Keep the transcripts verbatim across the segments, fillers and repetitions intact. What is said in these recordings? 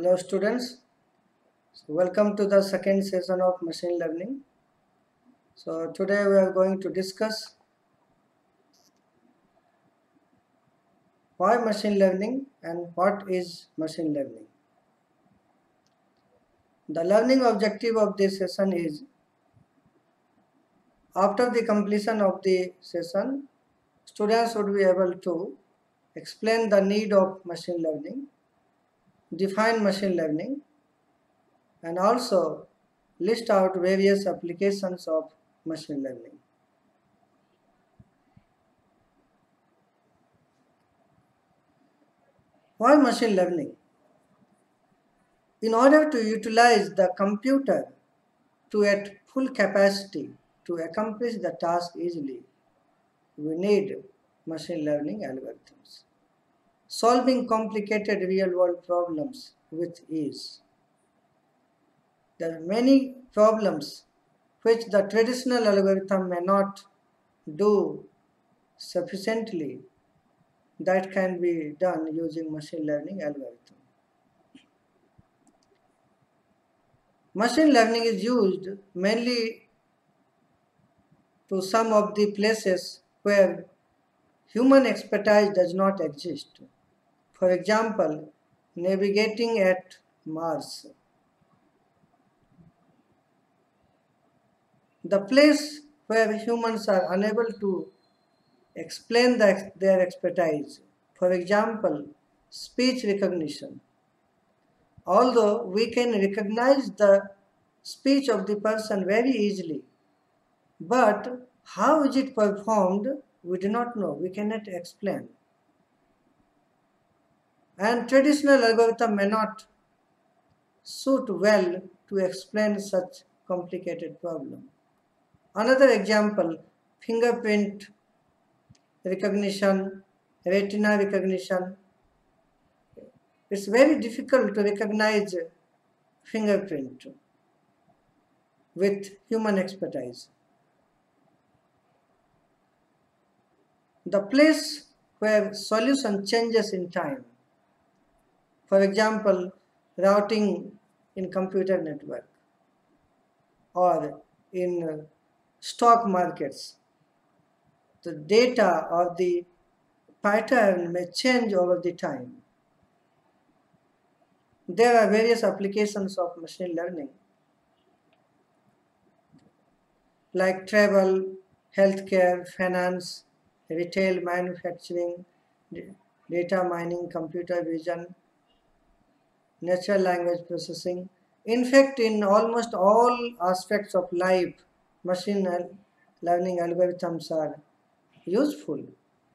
Hello students, so welcome to the second session of machine learning. So today we are going to discuss why machine learning and what is machine learning. The learning objective of this session is, after the completion of the session, students would be able to explain the need of machine learning, define machine learning, and also list out various applications of machine learning. Why machine learning? In order to utilize the computer to at full capacity to accomplish the task easily, we need machine learning algorithms, solving complicated real-world problems with ease. There are many problems which the traditional algorithm may not do sufficiently that can be done using machine learning algorithm. Machine learning is used mainly to some of the places where human expertise does not exist. For example, navigating at Mars. The place where humans are unable to explain the, their expertise. For example, speech recognition. Although we can recognize the speech of the person very easily, but how is it performed, we do not know, we cannot explain. And traditional algorithm may not suit well to explain such complicated problem. Another example, fingerprint recognition, retina recognition. It's very difficult to recognize fingerprint with human expertise. The place where solution changes in time. For example, routing in computer network or in stock markets. The data or the pattern may change over the time. There are various applications of machine learning like travel, healthcare, finance, retail, manufacturing, data mining, computer vision, natural language processing. In fact, in almost all aspects of life, machine learning algorithms are useful.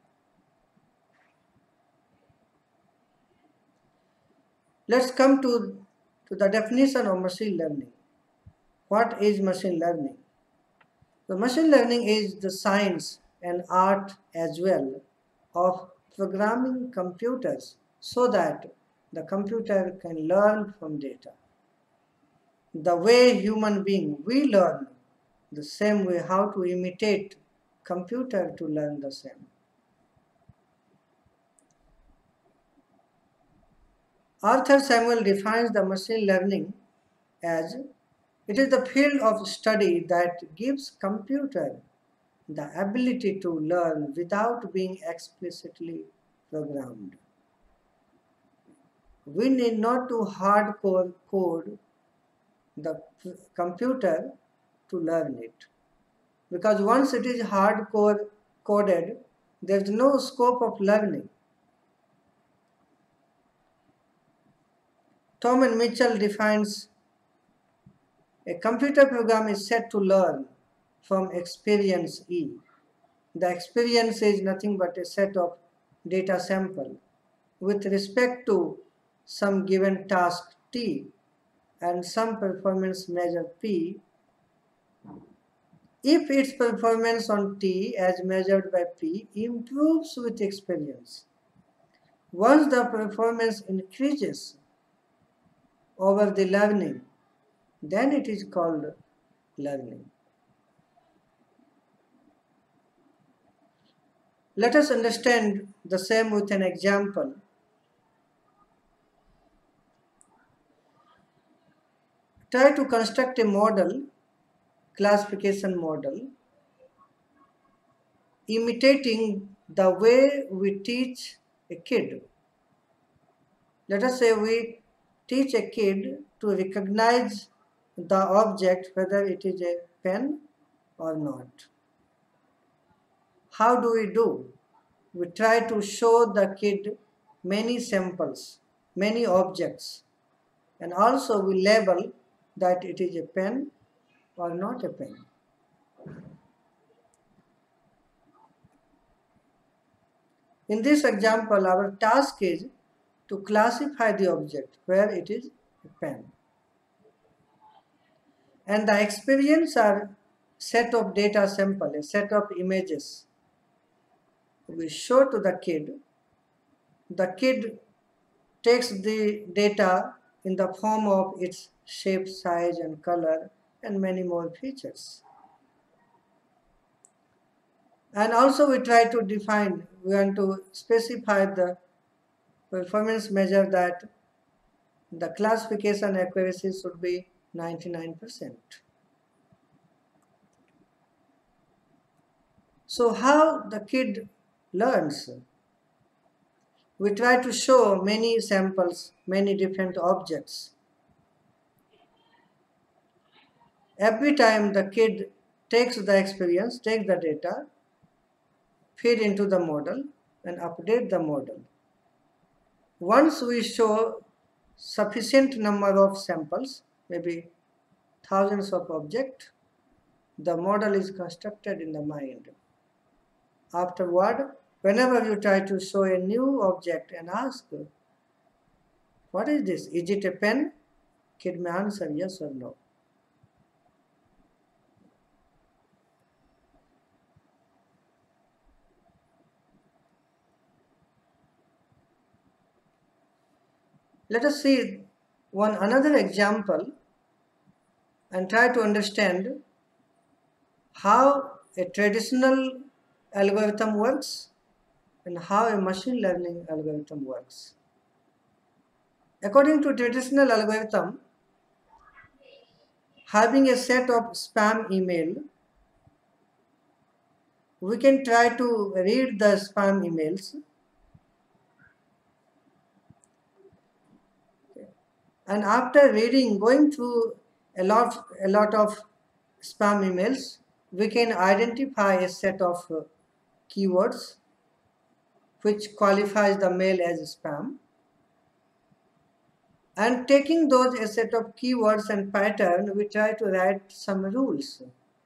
Let's come to, to the definition of machine learning. What is machine learning? The machine learning is the science and art as well of programming computers so that the computer can learn from data. The way human being we learn, the same way how to imitate computer to learn the same. Arthur Samuel defines the machine learning as it is the field of study that gives computer the ability to learn without being explicitly programmed. We need not to hardcore code the computer to learn it, because once it is hardcore coded, there is no scope of learning. Tom and Mitchell defines a computer program is set to learn from experience E. The experience is nothing but a set of data sample with respect to some given task T and some performance measure P. If its performance on T as measured by P improves with experience, once the performance increases over the learning, then it is called learning. Let us understand the same with an example. try to construct a model, classification model, imitating the way we teach a kid. Let us say we teach a kid to recognize the object, whether it is a pen or not. How do we do? We try to show the kid many samples, many objects, and also we label that it is a pen or not a pen. In this example, our task is to classify the object where it is a pen. And the experience are set of data sample, a set of images. We show to the kid. The kid takes the data in the form of its shape, size, and color, and many more features. And also we try to define, we want to specify the performance measure that the classification accuracy should be ninety-nine percent. So how the kid learns? We try to show many samples, many different objects. Every time the kid takes the experience, takes the data, feed into the model and update the model. Once we show sufficient number of samples, maybe thousands of objects, the model is constructed in the mind. Afterward, whenever you try to show a new object and ask, what is this? Is it a pen? Kid may answer yes or no. Let us see one another example and try to understand how a traditional algorithm works and how a machine learning algorithm works. According to traditional algorithm, having a set of spam email, we can try to read the spam emails and after reading, going through a lot, a lot of spam emails, we can identify a set of uh, keywords which qualifies the mail as spam. And taking those a set of keywords and pattern, we try to write some rules.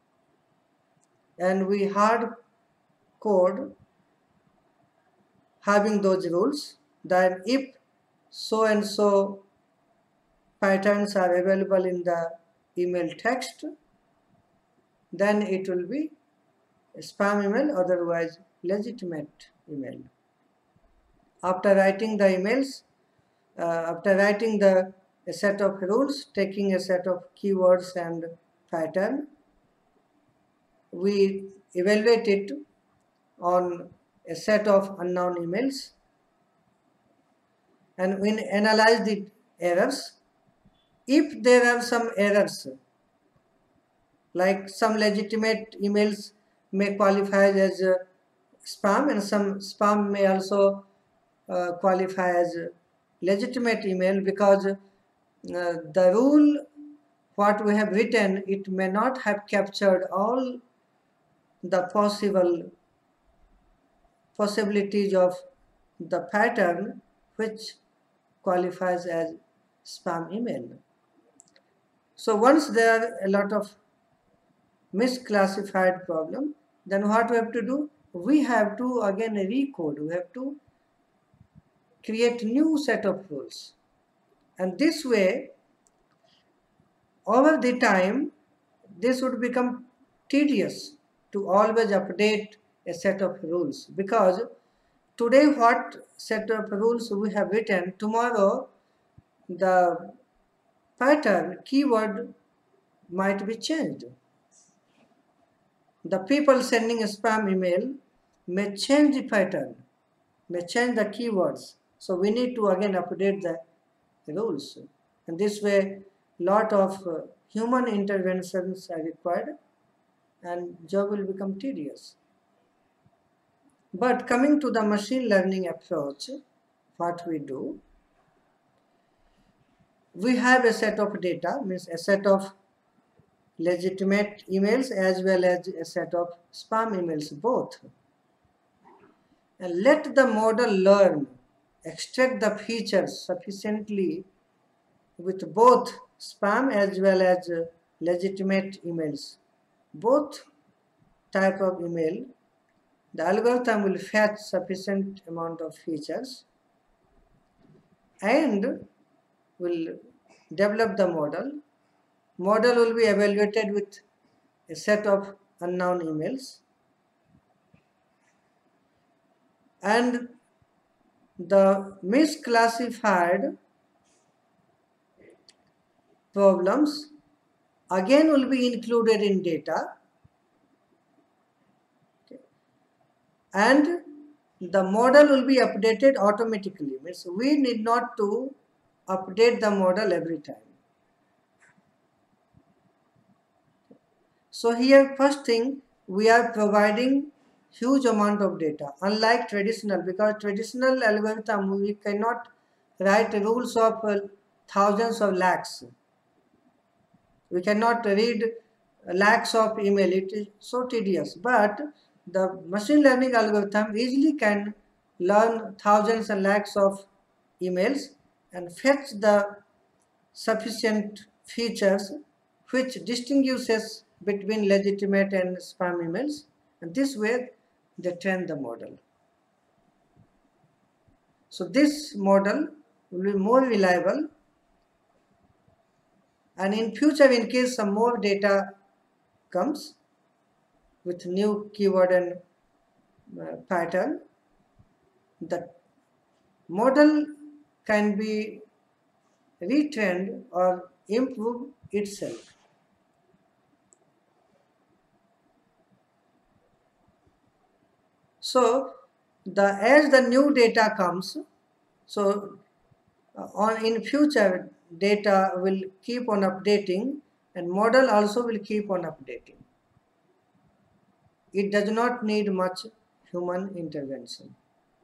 And we hard code having those rules that if so and so patterns are available in the email text, then it will be a spam email, otherwise legitimate email. After writing the emails, uh, after writing the a set of rules, taking a set of keywords and pattern, we evaluate it on a set of unknown emails and we analyze the errors. If there are some errors, like some legitimate emails may qualify as uh, spam and some spam may also uh, qualify as legitimate email, because uh, the rule what we have written, it may not have captured all the possible possibilities of the pattern which qualifies as spam email. So once there are a lot of misclassified problem, then what we have to do? We have to again recode. We have to create new set of rules. And this way, over the time, this would become tedious to always update a set of rules, because today what set of rules we have written, tomorrow the pattern, keyword might be changed. The people sending a spam email may change the pattern, may change the keywords. So we need to again update the rules. And this way lot of uh, human interventions are required and job will become tedious. But coming to the machine learning approach, what we do, we have a set of data, means a set of legitimate emails as well as a set of spam emails both. And let the model learn, extract the features sufficiently with both spam as well as uh, legitimate emails. Both type of email, the algorithm will fetch sufficient amount of features and will develop the model. Model will be evaluated with a set of unknown emails, and the misclassified problems again will be included in data, okay, and the model will be updated automatically. Means we need not to update the model every time. So here first thing, we are providing huge amount of data, unlike traditional, because traditional algorithm we cannot write rules of uh, thousands of lakhs. We cannot read lakhs of email, it is so tedious. But the machine learning algorithm easily can learn thousands and lakhs of emails and fetch the sufficient features which distinguishes between legitimate and spam emails, and this way they train the model. So this model will be more reliable, and in future, in case some more data comes with new keyword and uh, pattern, the model can be retrained or improve itself. So the as the new data comes, so uh, on in future data will keep on updating and model also will keep on updating. It does not need much human intervention.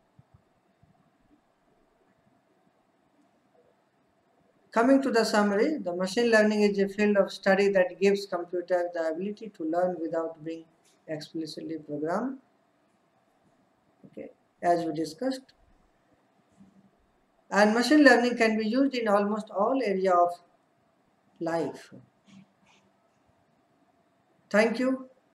Coming to the summary, the machine learning is a field of study that gives computer the ability to learn without being explicitly programmed, okay, as we discussed. And machine learning can be used in almost all area of life. Thank you.